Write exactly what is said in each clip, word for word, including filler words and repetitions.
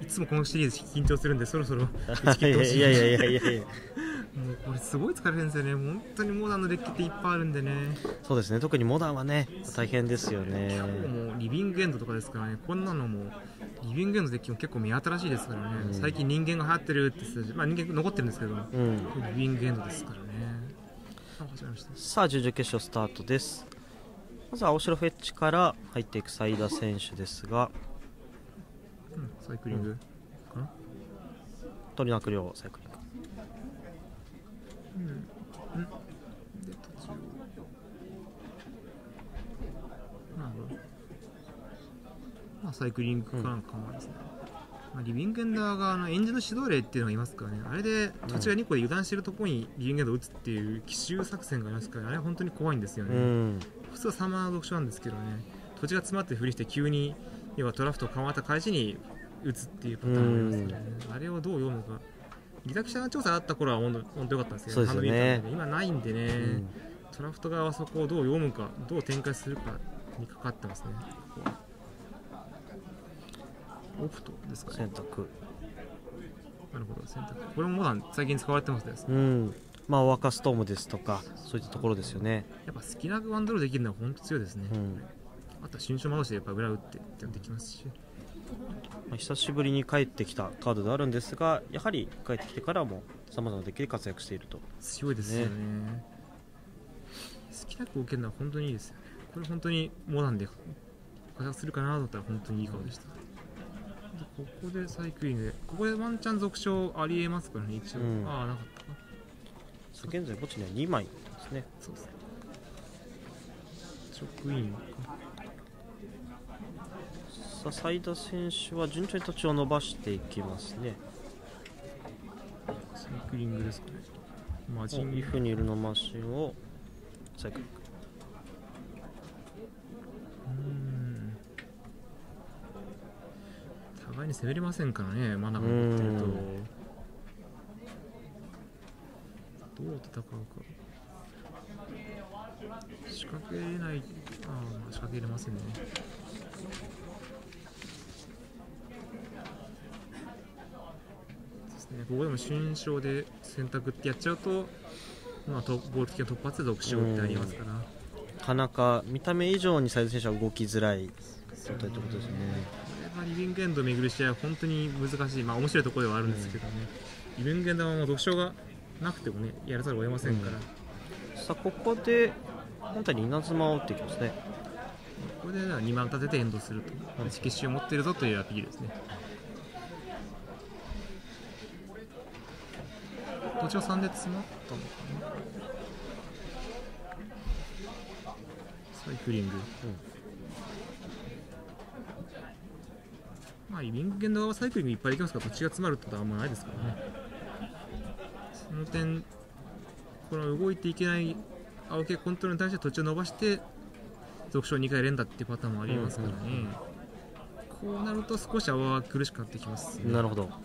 つもこのシリーズ緊張するんでそろそろ打ち切ってほしい。いやいやいやいやいやもうこれすごい疲れるんですよね。本当にモダンのデッキっていっぱいあるんでね。 そうですね、特にモダンはね大変ですよね。 もうリビングエンドとかですからね。こんなのもリビングエンドのデッキも結構目新しいですからね、うん、最近人間が流行ってるって言って、まあ、人間残ってるんですけど、うん、リビングエンドですからね。 さあ準々決勝スタートです。まずは青白フェッチから入っていく斉田選手ですが、 うん、サイクリングかな、 鳥の悪霊サイクリング、 うんうん、で途中なるほど、まあ、サイクリングからの構えですね、うん、まあ、リビングエンダーがあの演じの指導霊っていうのがいますからね。あれで土地がにこで油断してるところにリビングエンダーを打つっていう奇襲作戦がありますから、あれは本当に怖いんですよね、うん、普通はさんマナの読書なんですけどね、土地が詰まってふりして急に要はトラフトを構えた返しに打つっていうパターンがありますからね、うん、あれをどう読むのか。ギザ記者の調査あった頃は本当本当良かったんですけど、 そうですね、 今ないんでね、うん、トラフト側はそこをどう読むかどう展開するかにかかってますね。ここオプトですかね、 選択、 なるほど、選択、これもモダン最近使われてますね、 うん、まあワーカーストームですとかそういったところですよね。 やっぱ好きなワンドローできるのは本当強いですね、うん、あとは新書戻しでやっぱ裏打ってってできますし、 まあ、久しぶりに帰ってきたカードであるんですが、やはり帰ってきてからもさまざまなデッキで活躍していると。 強いですよね、好きな子を受けるのは本当にいいですよね。これ本当にモダンで活躍するかなと思ったら本当にいい顔でした、うん、ここでサイクリングでここでワンチャン続賞ありえますからね一応、うん、ああなかったか。 現在墓地にはにまいですね。 そうですね、職員か。 さあ斉田選手は順調に土地を伸ばしていきますね。 サイクリングですかね。マジンイフニルのマシンをサイクリング、 うーん、互いに攻めれませんからね、マナが持ってるとどう戦うか。仕掛けれない、ああ、仕掛けれませんね。ね、ここでも春章で選択ってやっちゃうと、まあ、ボール的な突発で続賞ってありますから、なかなか見た目以上に斉田選手は動きづらい状態ということですね。 これがリビングエンドを巡る試合は本当に難しい、まあ面白いところではあるんですけどね、うん、リビングエンドは続賞がなくてもねやらざるを得ませんから、 うん、さあここで本体に稲妻を打っていきますね。 これでにまん立ててエンドすると、色紙を持っているぞというアピールですね。土地をさんで詰まったのかな。サイクリング、うん、まあリビングエンド側はサイクリングいっぱいできますから土地が詰まるってことはあんまないですからね。その点この動いていけない青系コントロールに対して土地を伸ばして続賞にかい連打っていうパターンもありますからね、うんうんうん、こうなると少し青は苦しくなってきます、ね、 なるほど。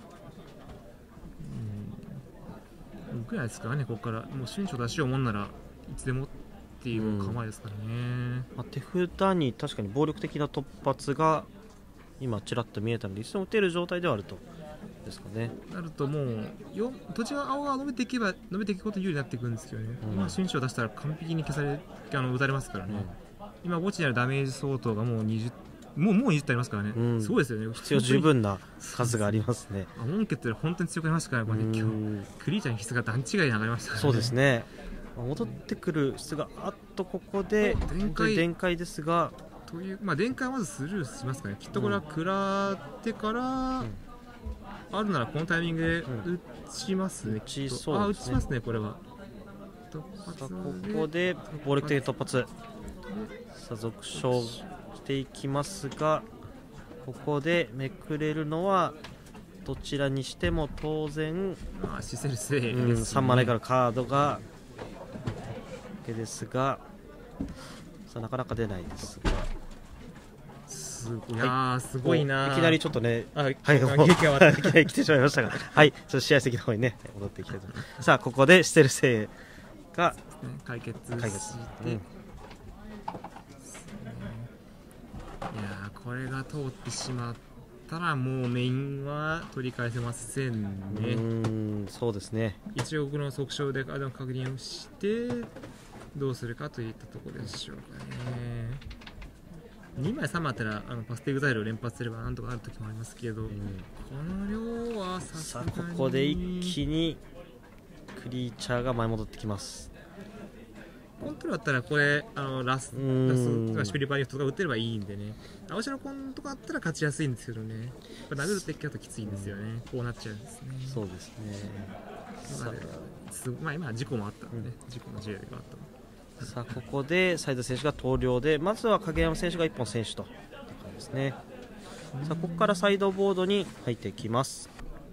動くないですからね、ここからもう春章出しようもんならいつでもっていう構えですからね、うんまあ、手札に確かに暴力的な突発が今ちらっと見えたのでいつでも打てる状態ではあるとですかね。 なるともうよ土地が青が伸びていけば伸びていくこと有利になっていくんですけどね、うん、今春章出したら完璧に消されあの打たれますからね、うん、今墓地にあるダメージ相当がもうにじゅうもうもうにじゅってありますからね、うん、すごいですよね。 必要十分な数がありますね。 アモンケって本当に強くなりましたからね、これね、今日クリーチャーの質が段違いに上がりましたからね。 そうですね、戻ってくる質があっとここで電解電解ですがという、まあ、電解はまずスルーしますかね。きっとこれは食らってから、うん、あるならこのタイミングで打ちますね、 うん、打ちそうですね。 あ、打ちますね、これは突発さあここで暴力的突発、さあ続賞していきますがここでめくれるのはどちらにしても当然あシセルセイです、ね、 うん、さんまいからカードがわけですがさあなかなか出ないですがすごい、はい、すごいな。 いきなりちょっとね、 はい、 はい、もういきなり来てしまいましたが、はい、ちょっと試合席の方にね戻っていきたいと思います。さあここでシセルセイが解決して、 解決、うん、いやこれが通ってしまったたらもうメインは取り返せませんね。 うーん、そうですね。 一応この速勝であの確認をしてどうするかといったところでしょうかね。にまいさんまいあったらあのパスティグザイルを連発すればなんとかなる時もありますけど、 うん、 この量はさすさあがにここで一気にクリーチャーが前戻ってきます。 コントロールだったらこれあのラスうーんラスとかシュピリパリフとか打てればいいんでね、青白コンとかだったら勝ちやすいんですけどね、やっぱ殴る敵だときついんですよね、こうなっちゃうんですね。 そうですね。さまあですまあ、今は事故もあったんでね、事故の試合があったのであ、さあここで斉田選手が投了で、まずは影山選手がいっぽん選手という感じですね。さあここからサイドボードに入っていきます。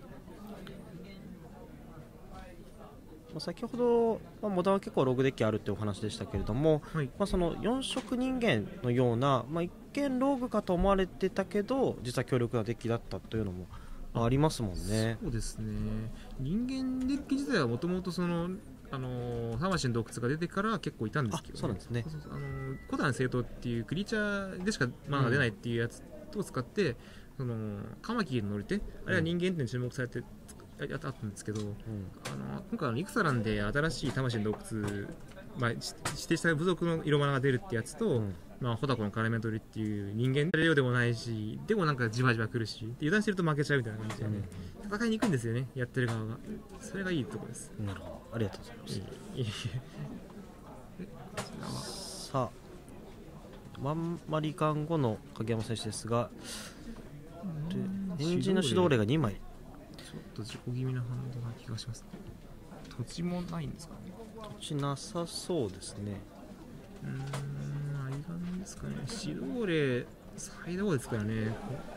まあ先ほど、まあ、モダンは結構ログデッキあるってお話でしたけれども、 はい、 まあ、そのよん色人間のような、まあ、一見ローグかと思われてたけど実は強力なデッキだったというのもありますもんね。 そうですね、人間デッキ自体はもともとそのあのー魂の洞窟が出てから結構いたんですけど、 あそうなんですね。 そうそうあのー古代の聖闘っていうクリーチャーでしかマナが出ないっていうやつを使って、そのカマキリの乗り手、あれは人間って注目されてああったんですけど、 うん、 あの今回のイクサランで新しい魂の洞窟、まあ、指定した部族の色マナが出るってやつと、 うんまあ、ホタコのカラメ取りっていう人間の量でもないし、でもなんかじわじわ来るし、油断してると負けちゃうみたいな感じで、ねうん、戦いに行くんですよね、やってる側が。それがいいところです。 なるほど、ありがとうございます。 いいいいこちらはさあワンマリガン後の影山選手ですが、でエンジンの指導例がにまい。 ちょっと事故気味なハンドな気がします。土地もないんですかね。 土地なさそうですね。 うーん、アイガンですかね。指導例、サイドですからね。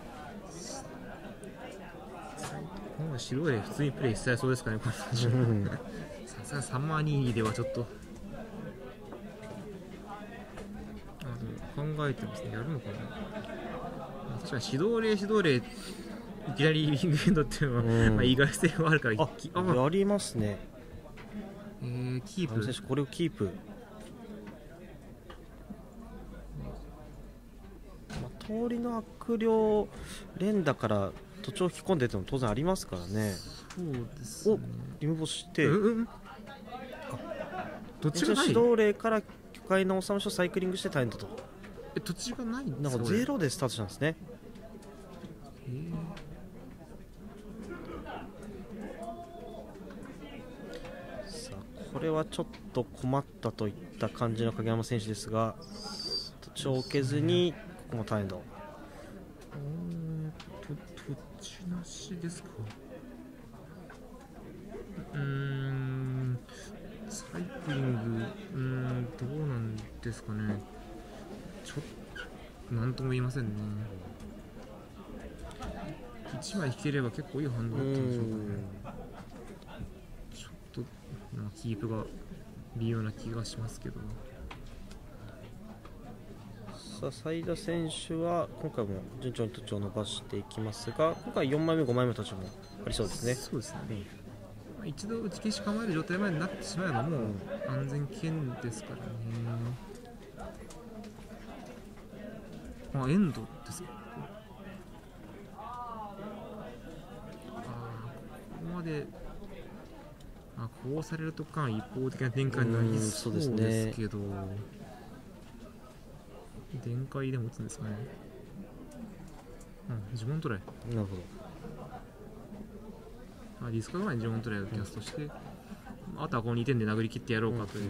今度指導例普通にプレイしちゃいそうですかね、この感じ。さすがさんまんにではちょっと。あ、でも考えてますね。やるのかな。確かに指導例、指導例、いきなりリビングエンドっていうのは、うん、まあ意外性はあるから、 ああやりますね。 えー、キープ。 選手これをキープ。まあ、通りの悪霊連打から土地を引き込んでっても当然ありますからね。 そうですね。 おリムボして、 うんうん、土地がない。 指導例から巨大な治め所サイクリングしてタインドと。 え、土地がないんですか。 なんかゼロでスタートしたんですね。 えーこれはちょっと困ったといった感じの影山選手ですが、土地を置けずにここもタインド。 土地なしですか。うーん、サイクリング、うーん、どうなんですかね。ちょっとなんとも言いませんね。いちまい引ければ結構いいハンドだったんでしょうかね。ちょっとキープが微妙な気がしますけど。 さあ斉田選手は今回も順調に土地を伸ばしていきますが、今回よんまいめごまいめの土地もありそうですね。 そうですね、うん、一度打ち消し構える状態までになってしまえばもう安全危険ですからね。あ、エンドですか。ああ、ここまであ、こうされるとか一方的な展開になりそうですけど、展開でも打つんですかね。うん、呪文トライ。 なるほど。あ、ディスカード前に呪文トライをキャストして、うん、あとはこのにてんで殴り切ってやろうかという。うん、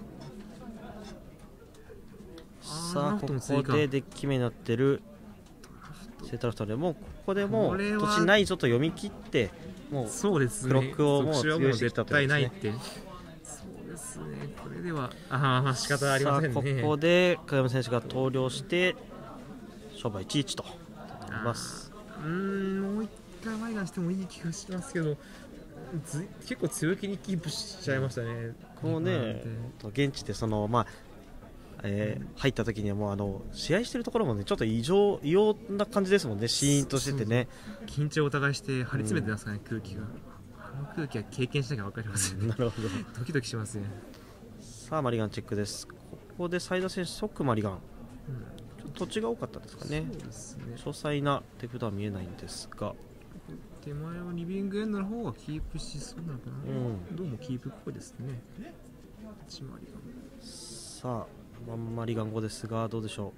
さあここでデッキ目になってるセーターラフトでもここでもう土地ないぞと読み切って。もうそうですね、 クロックをもう強いしてきたということですね。 そうですね、これではああ仕方ありませんね。 さあここで影山選手が投了して勝負はいちいちとなります。 うーん、もう一回前がしてもいい気がしますけど、ず結構強気にキープしちゃいましたね。 こうね、現地でそのまあえー、入った時にはもうあの試合してるところもねちょっと異常異様な感じですもんね。シーンとしててね、 緊張をお互いして張り詰めてますかね、うん、空気が。あの空気は経験しなきゃ分かりますよね。 なるほど。 ドキドキしますね。 さあマリガンチェックです。ここで斉田選手即マリガン、うん、ちょっ土地が多かったですかね。 そうですね。 詳細な手札は見えないんですが、 手前はリビングエンドの方がキープしそうなのかな、 うん、 どうもキープっぽいですね。いちまりがさあワンマリガンごですがどうでしょ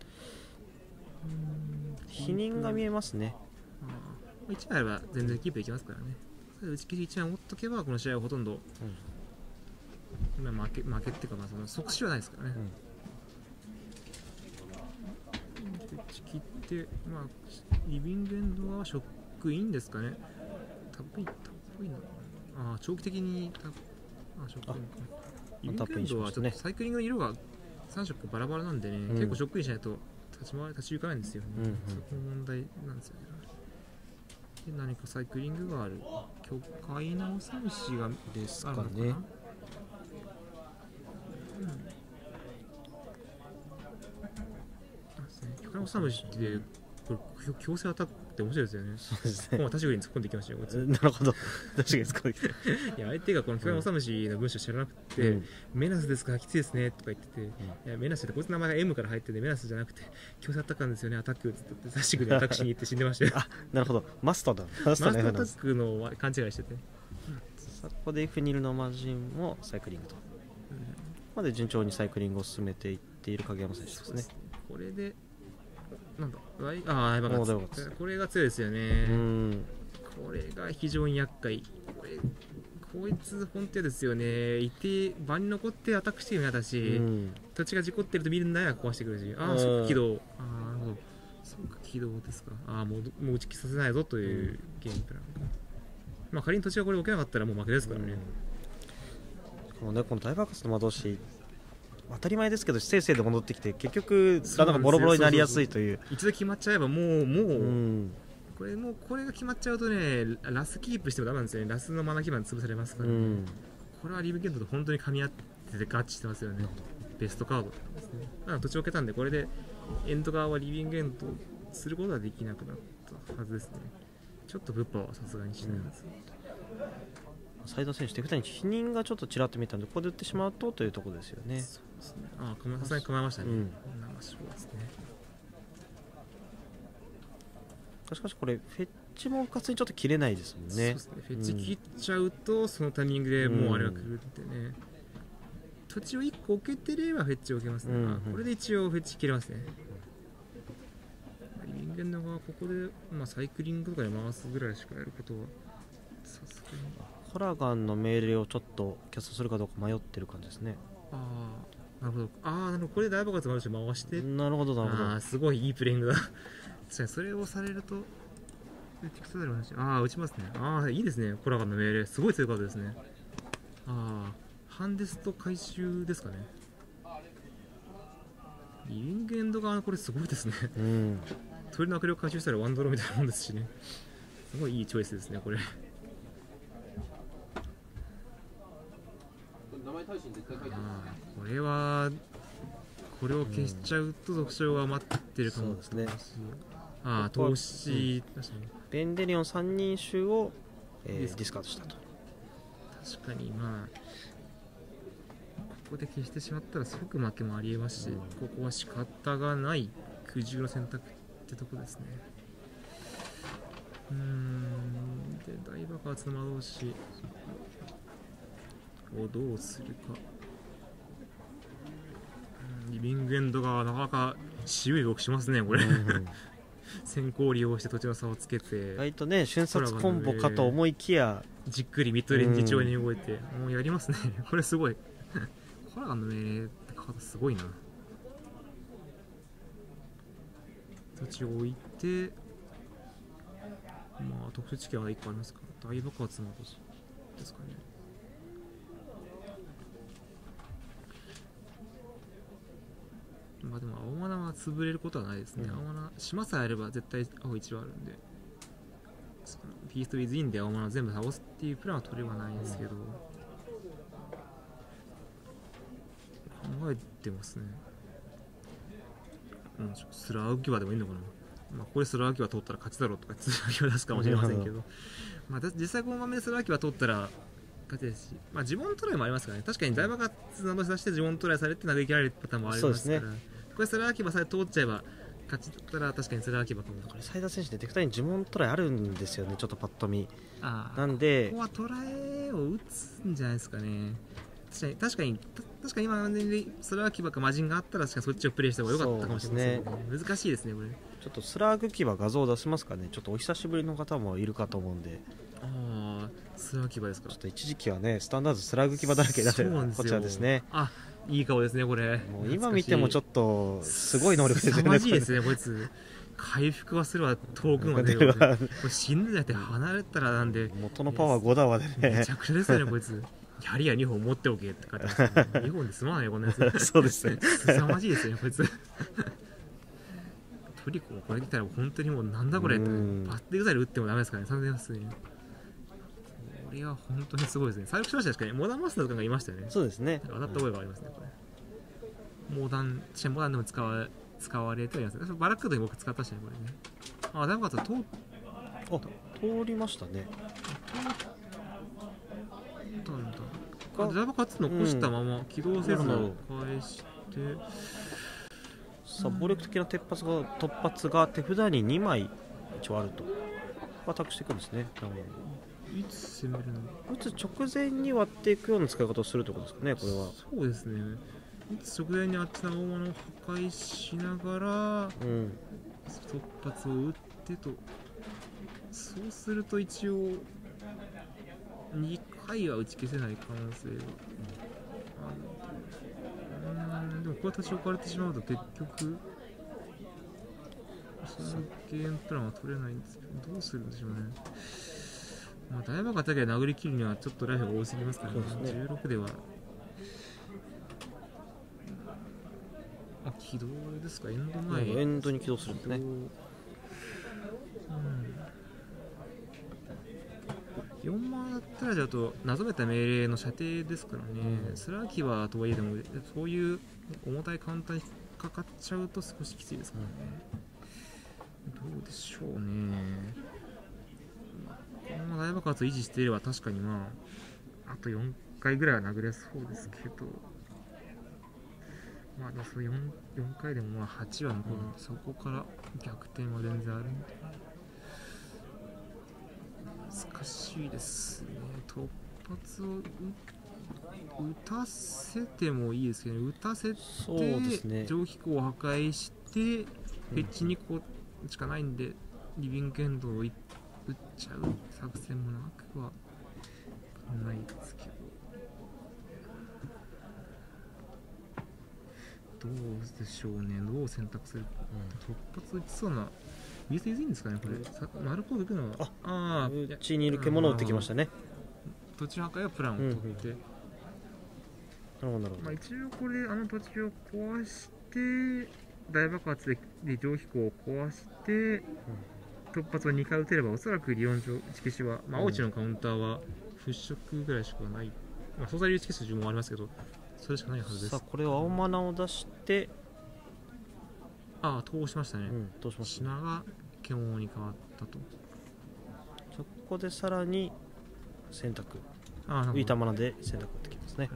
う。否認が見えますね。 あいちまいあれば全然キープできますからね。打ち切りいちまい持っとけばこの試合はほとんど、うん、負け負けっていうか、まあその即死はないですからね。うん、打ち切って、まあ、リビングエンドはショックインですかね。タップイン、タップインなのかな。ああ、長期的にタップ、あ、ショックインか。リビングエンドはちょっとサイクリングの色がさん色バラバラなんでね、うん、結構ショックインしないと立ち回り立ち行かないんですよね。うんうん、そこの問題なんですよね。で何かサイクリングがある。巨海のサムシがですかね。 巨海のサムシってこれ強制アタックって面白いですよね。 そうですね。 もう確かに突っ込んできましたよ。 なるほど。確かに突っ込んできた。 いや相手がこの巨海のサムシの文章知らなくて、うん、メナスですかきついですねとか言ってて、うん、いやメナスってこいつの名前が エム から入っててメナスじゃなくて強制アタックなんですよね。アタックって言ってサシグでアタックしに行って死んでましたよ。 あ、なるほど。マストだ。 マストアタックの勘違いしてて。 さあここでフニルのマジンもサイクリングと。うん、まで順調にサイクリングを進めていっている影山選手ですね。 これでなんだああ、やばかった。これが強いですよね。うん、これが非常に厄介。これこいつ本当ですよね。いて場に残ってアタックしてるのやだし、うん、土地が事故ってると見るんだよ壊してくるし、ああ即起動、ああなるほど即起動ですか。ああもうもう打ち消させないぞというゲームプラン。うん、まあ仮に土地がこれ置けなかったらもう負けですからね。 うん、このねこの大爆発の魔導士。当たり前ですけど正々で戻ってきて結局なんかボロボロになりやすいという。 一度決まっちゃえばもうもう、うん、これもうこれが決まっちゃうとねラスキープしてもダメなんですよね。ラスのマナ基盤潰されますから、ね、うん、これはリブケントと本当に噛み合っててガッチしてますよね。ベストカードですね。まあ土地を置けたんでこれでエンド側はリビングエンドすることはできなくなったはずですね。ちょっとブッパはさすがにしないはず。 斉藤選手手札に否認がちょっとちらっと見たのでここで打ってしまうとというところですよね。 そうですね。ああさすがに構えましたね。うん、そうですね。 しかしこれフェッチもうかつにちょっと切れないですもんね。そうですね。 フェッチ切っちゃうと、うん、そのタイミングでもうあれが来るんでね、うん、土地をいっこ置けてればフェッチを置けますね。うんうん、これで一応フェッチ切れますね。リビングエンドがここで、まあ、サイクリングとかで回すぐらいしかやることはさすがに。 コラガンの命令をちょっとキャストするかどうか迷ってる感じですね。 ああなるほど。ああなるほど。これで大爆発もあるし回して。 なるほどなるほど。 ああすごいいいプレイングだ。確かにそれをされるとああ打ちますね。ああいいですね。コラガンの命令すごい強いカードですね。ああハンデスト回収ですかね。リビングエンド側のこれすごいですね。うん、鳥の握力回収したらワンドローみたいなもんですしね。すごいいいチョイスですねこれ。あこれはこれを消しちゃうと続賞が待ってるかも、うん、そうですね。ああ投資、うん、 ベンデリオンさんにん衆を、えー、ディスカードしたと。 確かにまあここで消してしまったら即負けもありえますし、うん、ここは仕方がない苦渋の選択ってとこですね。うーんで大爆発の魔導士をどうするか。リビングエンドがなかなか渋い動きしますねこれ。うん、先行を利用して土地の差をつけて意外とね瞬殺コンボかと思いきやじっくりミッドレンジ上に動いて、うん、もうやりますねこれすごい。コラガンの命令ってカードすごいな。土地を置いてまあ特殊知見はいっこありますから大爆発の年ですかね。まあでも青マナは潰れることはないですね。うん、青マナ島さえあれば絶対青いちはあるんで、ピーストウィズインで青マナ全部倒すっていうプランは取ればないんですけど、うん、考えてますね。うん、スラーキバでもいいのかな。まあこれスラーキバ通ったら勝ちだろうとかスラーキバ出すかもしれませんけど、まあ実際この画面でスラーキバ通ったら勝ちですし、まあ、呪文トライもありますからね。確かに大爆発など出して呪文トライされて投げ切られるパターンもありますから、ね、 これスラーキバさえ通っちゃえば勝ち取ったら確かにスラーキバかも。 これ斉田選手で手札に呪文トライあるんですよね、ちょっとパッと見。 ああ、 なんでここはトライを打つんじゃないですかね。確かに確かに確かに今ねスラーキバか魔人があったら確かにそっちをプレイした方が良かったかもしれないですね。難しいですねこれ。 ちょっとスラーグキバ画像を出しますかね。ちょっとお久しぶりの方もいるかと思うんで。 ああ、スラーキバですか。 ちょっと一時期はねスタンダードスラーグキバだらけだったこちらですね。 あ、いい顔ですねこれ。 もう今見てもちょっとすごい能力ですよね。 凄まじいですねこいつ。回復はするわ、遠くまで出るわ、ね、これ死んでだって離れたらなんで元のパワーごだわでね、 めちゃくちゃですよねこいつ。槍はにほん持っておけって書いてます、ね、にほんで済まないよこんなやつ。 そうですね、 凄まじいですねこいつ。トリコこれ来たら本当にもうなんだこれって、バッティングザイル打ってもダメですからね、さんぜん普通に。これは本当にすごいですね。再録しました確かにモダンマスターとかがいましたよね。 そうですね、 当たった覚えがありますねこれ。モダンシェモダンでも使わ使われてはいますね。バラックドに僕使ったしねこれね。あ、だいぶかった通っあ通りましたね。 通ったんだ。あ、だいぶ勝つ残したまま、うん、起動せず返して、 さあ暴力的な突発が突発が手札ににまい一応あるとアタックしていくんですね。 いつ攻めるの？ 打つ直前に割っていくような使い方をするということですかね、これは。 そうですね。打つ直前にあっちの大物を破壊しながら、うん、突発を打ってと。そうすると一応にかいは打ち消せない可能性がある。うん、でもこうやって立ち置かれてしまうと結局そういうゲームプランは取れないんですけど、どうするんでしょうね。まあ大爆発だけで殴り切るにはちょっとライフが多すぎますからね。じゅうろくではあ、起動ですか。エンド前、 エンドに起動するんですね。 よんマンだったらだとなぞめた命令の射程ですからね、うん、スラーキはとはいえでもそういう重たいカウンターにかかっちゃうと少しきついですからね、うん、どうでしょうね。このまま大爆発を維持していれば確かにまああとよんかいぐらいは殴れそうですけど、まあでもその 4, よんかいでもまあはちは残るんで、うん、そこから逆転は全然あるんで難しいですね。突発を打たせてもいいですけど、ね、打たせて、ね、上飛行を破壊してフェッチにこうしかないんでリビングエンドを打っちゃう作戦もなくはないですけど、どうでしょうね。どう選択するか、うん、突発打ちそうな見せていいんですかねこれ。マルコード行くのはああうちにいる獣を打ってきましたね。 土地破壊はプランを取って、うんうん、なるほど、 まあ、一応これであの土地を壊して大爆発でで上飛行を壊して、うん、突発をにかい打てればおそらく理論上打ち消しは、まあ、青地のカウンターは払拭ぐらいしかない、まあ、素材打ち消す順もありますけどそれしかないはずです。 さあこれを青マナを出してああ通しましたね、 うん、通しました。 島が獣に変わったと。 そこでさらに選択浮いたマナで選択できますね。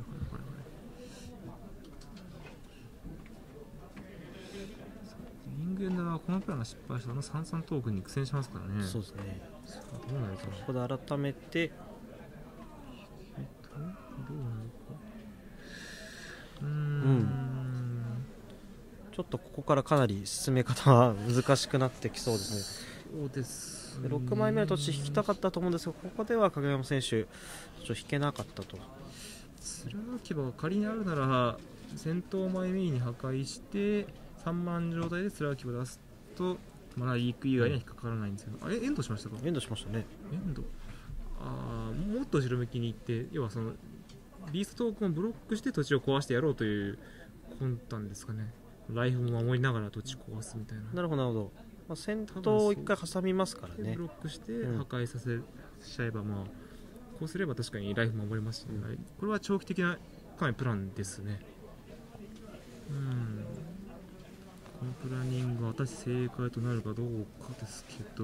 リングエンダーはこのプランが失敗したらさんさんトークンに苦戦しますからね。 そうですね。 どうなるか。 ここで改めてどうなるか。うーん、うんちょっとここからかなり進め方は難しくなってきそうですね。そうですね。 ろくまいめの土地引きたかったと思うんですが、ここでは影山選手ちょっと引けなかったと。 スラーキバが仮にあるなら戦闘前メインに破壊してさんまん状態でスラーキバ出すとまだリーク以外には引っかからないんですけど、うん、あれエンドしましたか。 エンドしましたね。 エンドあもっと後ろ向きに行って、要はそのビーストトークンをブロックして土地を壊してやろうという魂胆ですかね。ライフも守りながら土地壊すみたいな。 なるほどなるほど。まあ、戦闘をいっかい挟みますからね。 ブロックして破壊させちゃえば、うん、まあこうすれば確かにライフ守れますし、ね、うん、これは長期的なかなりプランですね。うんこのプランニングが私正解となるかどうかですけど、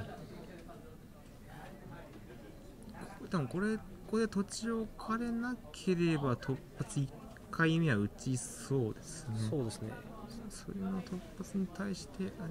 多分これここで土地を置かれなければ突発いっかいめは打ちそうですね。 そうですね。 それの突発に対してあ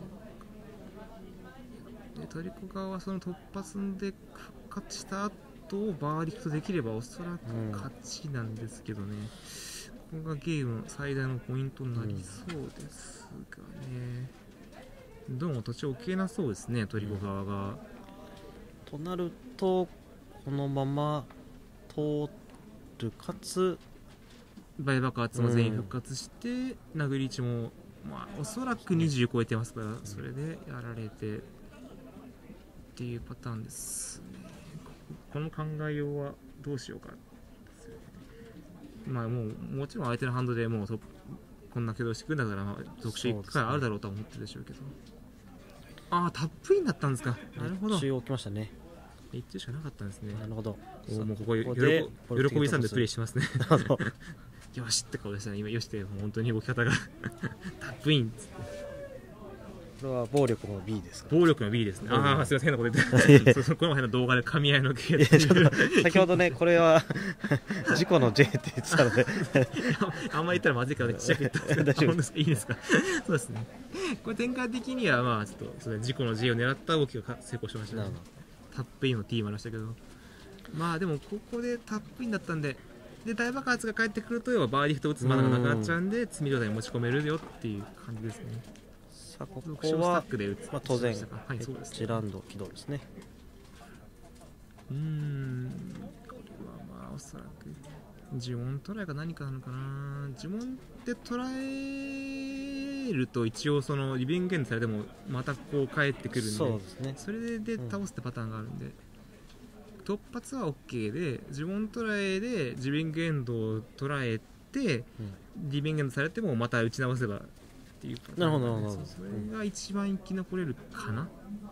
れでトリコ側はその突発で復活した後をバーディクトできればおそらく勝ちなんですけどね、うん、ここがゲームの最大のポイントになりそうですがね、うん、どうも土地置けなそうですねトリコ側が、うん、 となるとこのまま通るかつ大爆発も全員復活して、うん、殴り打ちも、まあ、おそらくにじゅう超えてますから、うん、それでやられてっていうパターンですね。この考えようはどうしようかですよね。まあもうもちろん相手のハンドでもうそこんな挙動してくるんだから、まあ、特殊いっかいあるだろうとは思ってるでしょうけど、ああタップインだったんですか。なるほど、 一応起きましたね。 一球しかなかったんですね。 なるほど。 おもうここ喜喜びさんでプレイしてますねよしって顔でしたね今。よしってもう本当に動き方がタップインっつって。 これは暴力の ビー ですか、 暴力の ビー ですね。ああすいません変なこと言ってこの前の動画で噛み合いの系先ほどねこれは事故の J って言ってたのであんまり言ったらまずいからちっちゃく言ったんですけどいいですかそうですね。これ展開的にはまあちょっとそれ事故の J を狙った動きが成功しましたね。タップインの T もありましたけど、まあでもここでタップインだったんで、で大爆発が返ってくると要はバーディフト打つまだがなくなっちゃうんで積み状態に持ち込めるよっていう感じですね。 さあここは、まあ、当然、 はい、そうですね、 エッジランド起動ですね。 うーんこれはまあおそらく呪文トライが何かなのかな。呪文で捉えると一応そのリビングエンドされてもまたこう返ってくるんで、 そうですね、 それで倒すってパターンがあるんで、うん、突発は OK で呪文トライでリビングエンドを捉えて、うん、リビングエンドされてもまた打ち直せばっていうパターン、ね、 なるほどなるほど、 それが一番生き残れるかな、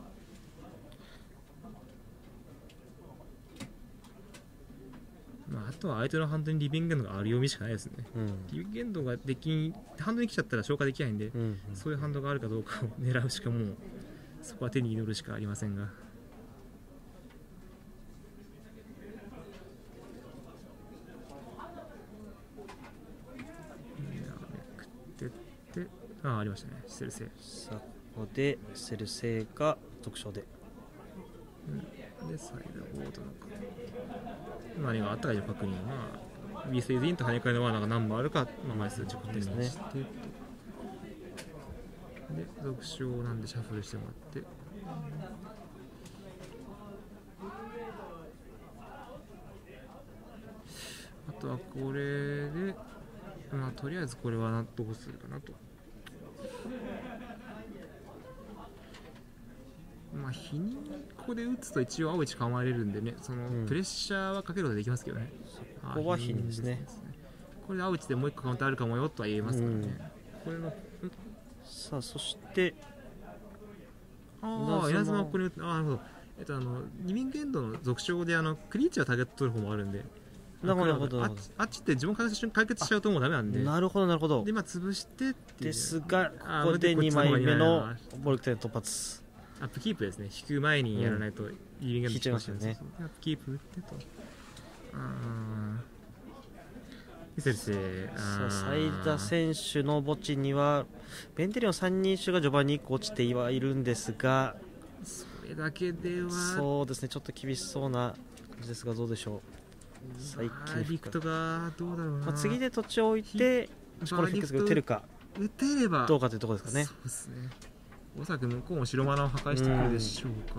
まあ、あとは相手のハンドにリビングエンドがある読みしかないですね、うん、リビングエンドができハンドに来ちゃったら消化できないんで、うんうん、そういうハンドがあるかどうかを狙うしかもうそこは手に祈るしかありませんが、めくってってああありましたねセルセイ。 さあここでセルセイが特徴で、 うん、でサイドボードの何があったかの確認は、まあ、ビーセイズインと跳ね返りの罠が何本あるか、まあ、枚数自己テストして、ね、で続賞なんでシャッフルしてもらって、あとはこれでまあとりあえずこれはどうするかなと。まあ日にここで打つと一応青一構えれるんでね、そのプレッシャーはかけることができますけどね、 うん、ここは日にですね。 これで青一でもう一個カウントあるかもよとは言えますからね、うん、これのさあそしてああ稲妻をここに打って、ああなるほど、えっとあのリビングエンドの続賞であのクリーチャーをターゲット取る方もあるんで、 なるほど、 あっち、あっちって自分解決解決しちゃうともうダメなんで、 なるほどなるほど、 でまあ潰してっていうですがここでにまいめのボルクテン突発、 アップキープですね。引く前にやらないと、うん、リビングエンド引いちゃいますよね。 アップキープ打ってと、あーセルセイ、 さあサイダ選手の墓地にはベンテリオンさんにん種が序盤にいっこ落ちてはいるんですが、 それだけではそうですねちょっと厳しそうな感じですがどうでしょう。 最近リクトがどうだろうな、 まあ、次で土地を置いてこのヒックスが打てるか打てればどうかというところですかね。 そうですね、おそらく向こうも白マナを破壊してくるでしょうから、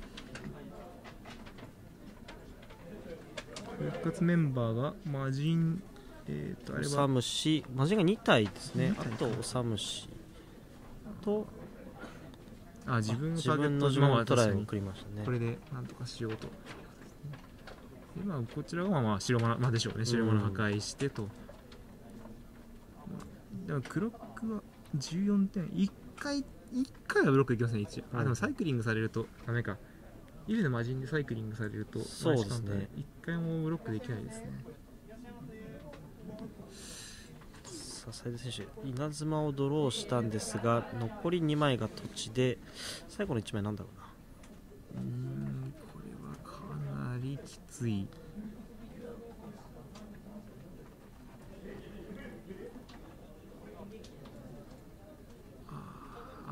復活メンバーが魔人、えー、とあれはオサムシ、魔人がに体ですね。あとオサムシとあ自分の自分の自分のトライを送りましたね。 これでなんとかしようと。今こちらがまあ白マナ、まあ、でしょうね、白マナ破壊してと、だからクロックはじゅうよんてん、いっかいいっかいはブロックできません、一応、うん、あでもサイクリングされるとダメか、イルの魔人でサイクリングされるとそうですね、 いっかいもブロックできないですね。 さあサイド選手稲妻をドローしたんですが残りにまいが土地で、最後のいちまいなんだろうな、 うーんこれはかなりきつい。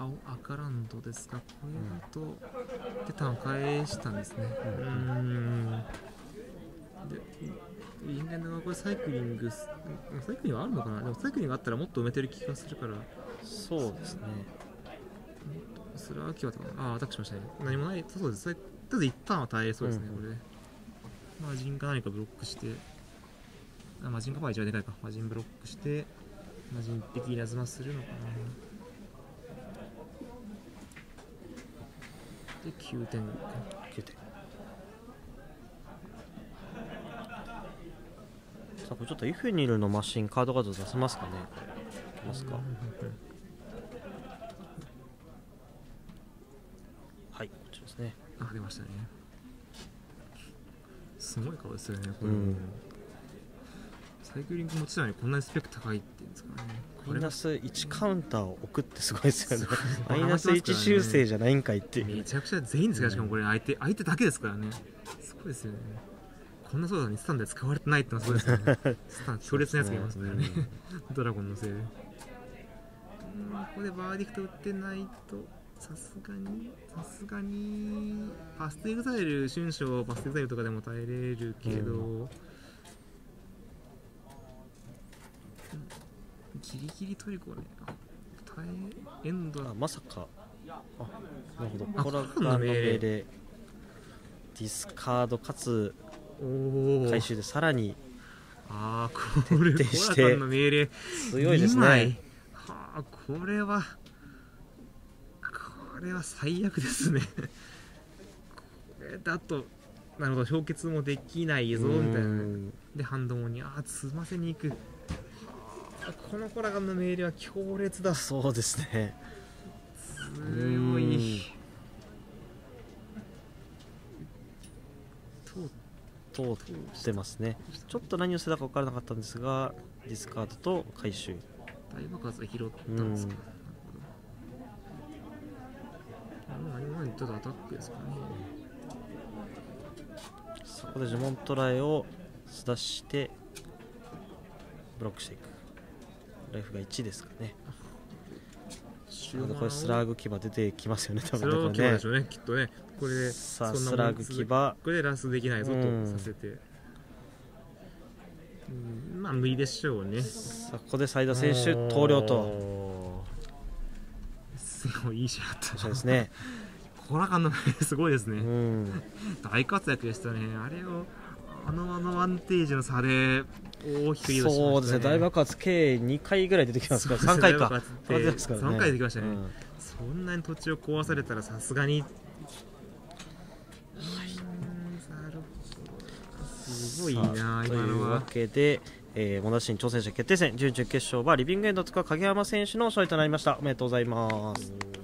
青赤ランドですか。これだと、うん、でターン返したんですね。うん、うんでイングランドがこれサイクリングサイクリングはあるのかな。でもサイクリングあったらもっと埋めてる気がするから。 そうですね。 それは秋はああアタックしましたね。何もないそうです。とりあえず一旦は耐えそうですね、うん、これでマジンか何かブロックしてあマジンかまあ一番でかいかマジンブロックしてマジン的稲妻するのかな。できゅうてんきゅうてん。さあこれちょっとイフニルのマシンカードカード出せますかね。出ますか。はいこっちですね。 あ出ましたね。すごい顔ですよねこれ、うん、サイクリング持ちなのにこんなにスペック高いっていうんですかね。 マイナスいちカウンターを置くってすごいですよね。マイナスいち修正じゃないんかいっていう。 めちゃくちゃ全員ですから、しかもこれ相手相手だけですからね。すごいですよね。こんな操作にスタンで使われてないってのはすごいですよね。スタン強烈なやつがいますからね。ドラゴンのせいで。うんここでバーディクト打ってないとさすがにさすがにパステエグザイル春章パステエグザイルとかでも耐えれるけど、うん、ギリギリトリコね耐えエンドあまさかあなるほどコラガの命令でディスカードかつ回収でさらにああこれコラガの命令強いですね。 はあこれはこれは最悪ですね。これだとなるほど氷結もできないぞみたいなでハンドモにああ詰ませに行く。このコラガンの命令は強烈だ。 そうですね強い。 通ってますね。ちょっと何をしてたか分からなかったんですがディスカードと回収大爆発で拾ったんですか。何々ちょっとアタックですかね。 そこでジュモントライを出だしてブロックしていく。ライフがいちですかね。これスラーグ牙出てきますよね多分ね。 スラーグ牙でしょうねきっとね。これでさあスラーグ牙これでラスできないぞとさせて、うん、まあ無理でしょうね。 さあここで斉田選手投了とすごいいい試合だった。 そうですね。 コラガンのすごいですね、 うん、 大活躍でしたね。あれをあのアドバンテージの差で大きくリードしましたね。 そうですね大爆発計にかいぐらい出てきますからさんかいかさんかい出てきましたね、うん、そんなに土地を壊されたらさすがに、はい、すごいな今のは。 というわけで、えー、モダシン挑戦者決定戦準々決勝はリビングエンドとか影山選手の勝利となりました。おめでとうございます。